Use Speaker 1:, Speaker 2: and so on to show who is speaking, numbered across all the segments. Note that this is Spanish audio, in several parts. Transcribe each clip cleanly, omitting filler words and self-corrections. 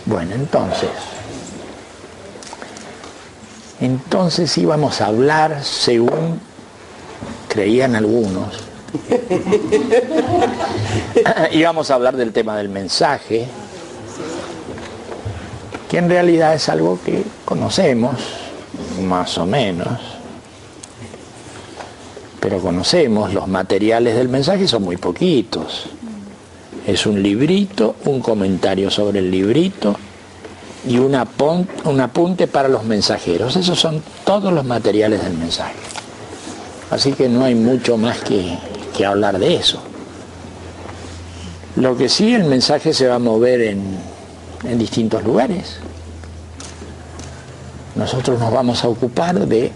Speaker 1: Bueno, entonces íbamos a hablar según creían algunos. Íbamos a hablar del tema del mensaje, que en realidad es algo que conocemos, más o menos, pero conocemos, los materiales del mensaje son muy poquitos. Es un librito, un comentario sobre el librito y un apunte para los mensajeros. Esos son todos los materiales del mensaje. Así que no hay mucho más que hablar de eso. Lo que sí, el mensaje se va a mover en distintos lugares. Nosotros nos vamos a ocupar de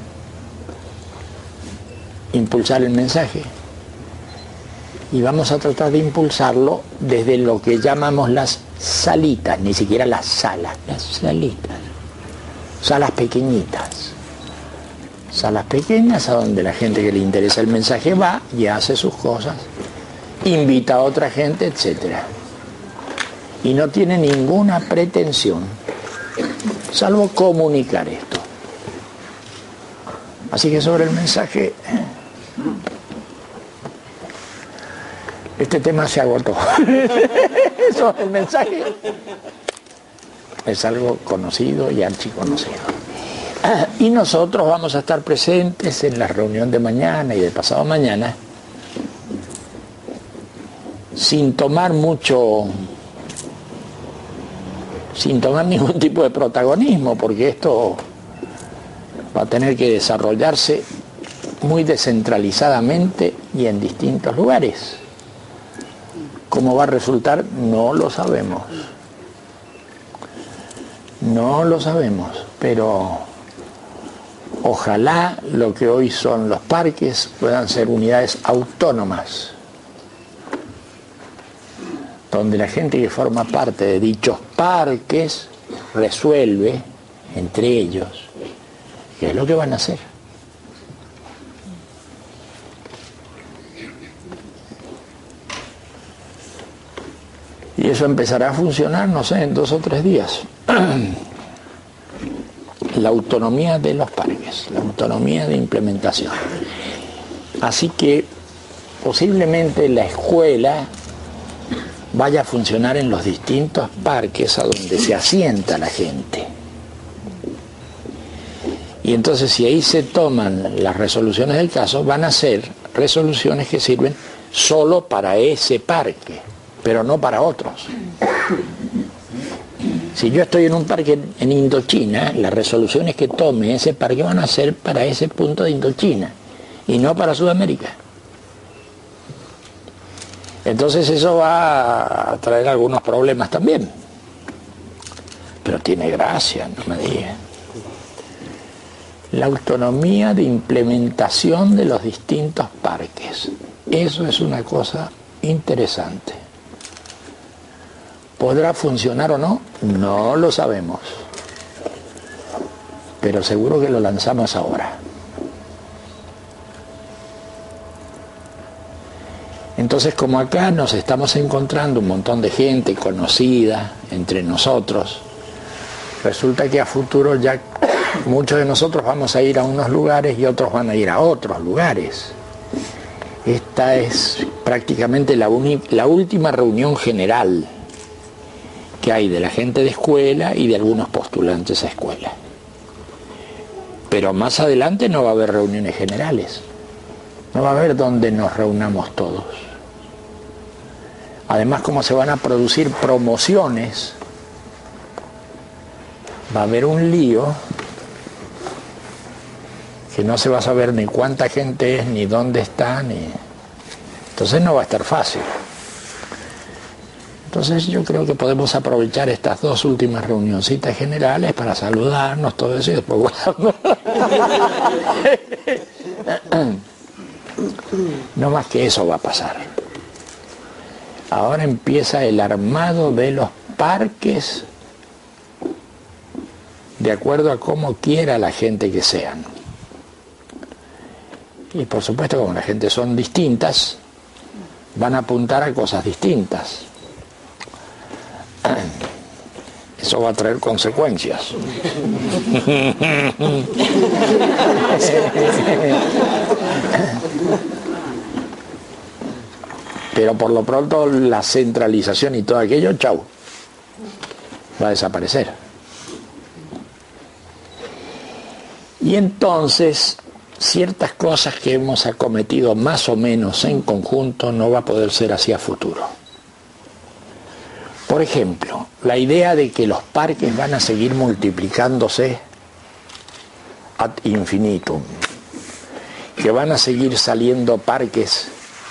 Speaker 1: impulsar el mensaje. Y vamos a tratar de impulsarlo desde lo que llamamos las salitas, ni siquiera las salas, las salitas. Salas pequeñitas. Salas pequeñas a donde la gente que le interesa el mensaje va y hace sus cosas, invita a otra gente, etc. Y no tiene ninguna pretensión, salvo comunicar esto. Así que sobre el mensaje, este tema se agotó. Eso, el mensaje es algo conocido y archiconocido. Y nosotros vamos a estar presentes en la reunión de mañana y de pasado mañana, sin tomar ningún tipo de protagonismo, porque esto va a tener que desarrollarse muy descentralizadamente y en distintos lugares. ¿Cómo va a resultar? No lo sabemos. No lo sabemos, pero ojalá lo que hoy son los parques puedan ser unidades autónomas, donde la gente que forma parte de dichos parques resuelve entre ellos qué es lo que van a hacer. Y eso empezará a funcionar, no sé, en 2 o 3 días. La autonomía de los parques, la autonomía de implementación. Así que posiblemente la escuela vaya a funcionar en los distintos parques a donde se asienta la gente. Y entonces, si ahí se toman las resoluciones del caso, van a ser resoluciones que sirven solo para ese parque, pero no para otros. Si yo estoy en un parque en Indochina, las resoluciones que tome ese parque van a ser para ese punto de Indochina y no para Sudamérica. Entonces eso va a traer algunos problemas también. Pero tiene gracia, no me digan. La autonomía de implementación de los distintos parques. Eso es una cosa interesante. ¿Podrá funcionar o no? No lo sabemos. Pero seguro que lo lanzamos ahora. Entonces, como acá nos estamos encontrando un montón de gente conocida entre nosotros, resulta que a futuro ya muchos de nosotros vamos a ir a unos lugares y otros van a ir a otros lugares. Esta es prácticamente la última reunión general que hay de la gente de escuela y de algunos postulantes a escuela. Pero más adelante no va a haber reuniones generales. No va a haber donde nos reunamos todos. Además, como se van a producir promociones, va a haber un lío que no se va a saber ni cuánta gente es, ni dónde está, entonces no va a estar fácil. Entonces yo creo que podemos aprovechar estas 2 últimas reunioncitas generales para saludarnos, todo eso, y después guardamos. No más que eso va a pasar. Ahora empieza el armado de los parques de acuerdo a cómo quiera la gente que sean. Y por supuesto, como la gente son distintas, van a apuntar a cosas distintas. Eso va a traer consecuencias. Pero por lo pronto la centralización y todo aquello, chau, va a desaparecer. Y entonces ciertas cosas que hemos acometido más o menos en conjunto no va a poder ser así a futuro. Por ejemplo, la idea de que los parques van a seguir multiplicándose ad infinitum, que van a seguir saliendo parques,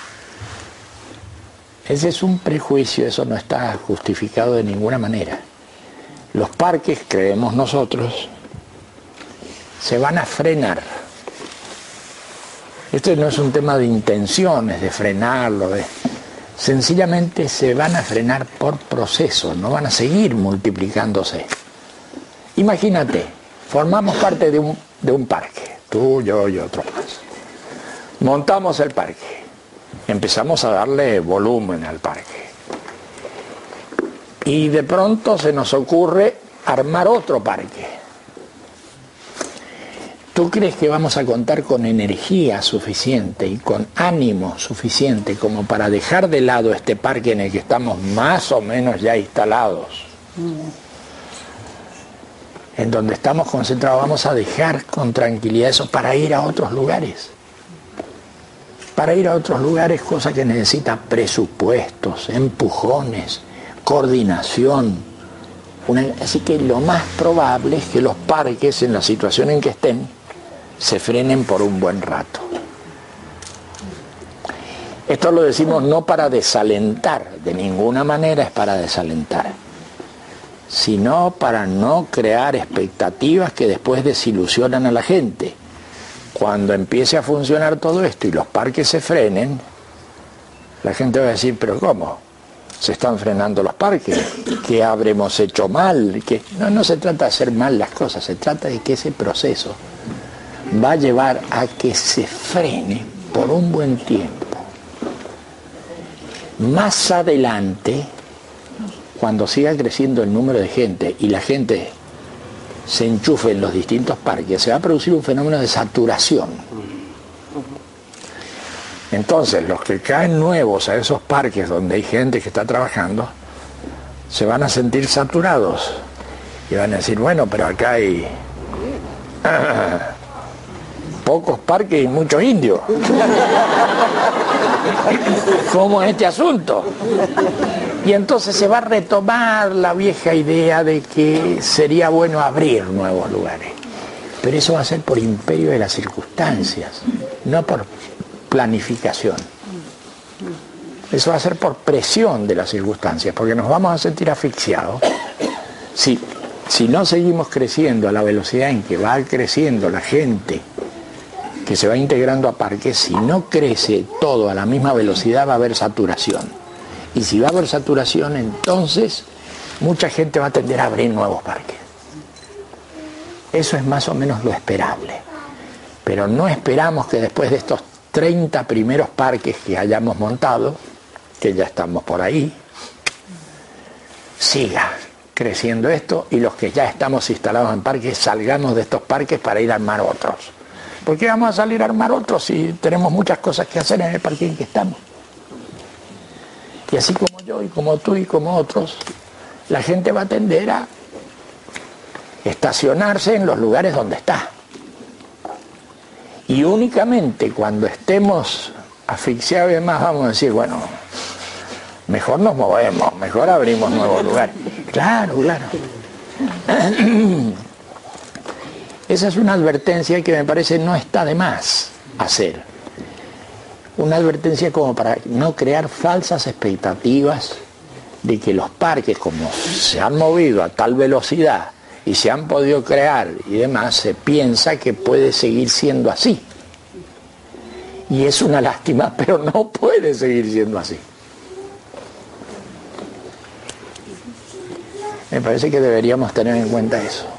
Speaker 1: ese es un prejuicio, eso no está justificado de ninguna manera. Los parques, creemos nosotros, se van a frenar. Esto no es un tema de intenciones, de frenarlo, sencillamente se van a frenar por proceso, no van a seguir multiplicándose. Imagínate, formamos parte de un parque, tú, yo y otros más. Montamos el parque, empezamos a darle volumen al parque. Y de pronto se nos ocurre armar otro parque. ¿Tú crees que vamos a contar con energía suficiente y con ánimo suficiente como para dejar de lado este parque en el que estamos más o menos ya instalados? En donde estamos concentrados, vamos a dejar con tranquilidad eso para ir a otros lugares. Para ir a otros lugares, cosa que necesita presupuestos, empujones, coordinación. Así que lo más probable es que los parques, en la situación en que estén, se frenen por un buen rato. Esto lo decimos no para desalentar, de ninguna manera es para desalentar, sino para no crear expectativas que después desilusionan a la gente. Cuando empiece a funcionar todo esto y los parques se frenen, la gente va a decir, pero ¿cómo? ¿Se están frenando los parques? ¿Qué habremos hecho mal? No se trata de hacer mal las cosas, se trata de que ese proceso va a llevar a que se frene por un buen tiempo. Más adelante, cuando siga creciendo el número de gente y la gente se enchufe en los distintos parques, se va a producir un fenómeno de saturación. Entonces, los que caen nuevos a esos parques donde hay gente que está trabajando, se van a sentir saturados y van a decir, bueno, pero acá hay pocos parques y muchos indios. ¿Cómo es este asunto? Y entonces se va a retomar la vieja idea de que sería bueno abrir nuevos lugares. Pero eso va a ser por imperio de las circunstancias, no por planificación. Eso va a ser por presión de las circunstancias, porque nos vamos a sentir asfixiados si no seguimos creciendo a la velocidad en que va creciendo la gente que se va integrando a parques. Si no crece todo a la misma velocidad, va a haber saturación. Y si va a haber saturación, entonces mucha gente va a tender a abrir nuevos parques. Eso es más o menos lo esperable. Pero no esperamos que después de estos 30 primeros parques que hayamos montado, que ya estamos por ahí, siga creciendo esto y los que ya estamos instalados en parques salgamos de estos parques para ir a armar otros. ¿Por qué vamos a salir a armar otros si tenemos muchas cosas que hacer en el parque en que estamos? Y así como yo y como tú y como otros, la gente va a tender a estacionarse en los lugares donde está. Y únicamente cuando estemos asfixiados y demás vamos a decir, bueno, mejor nos movemos, mejor abrimos nuevos lugares. Claro, claro. Esa es una advertencia que me parece no está de más hacer. Una advertencia como para no crear falsas expectativas de que los parques, como se han movido a tal velocidad y se han podido crear y demás, se piensa que puede seguir siendo así. Y es una lástima, pero no puede seguir siendo así. Me parece que deberíamos tener en cuenta eso.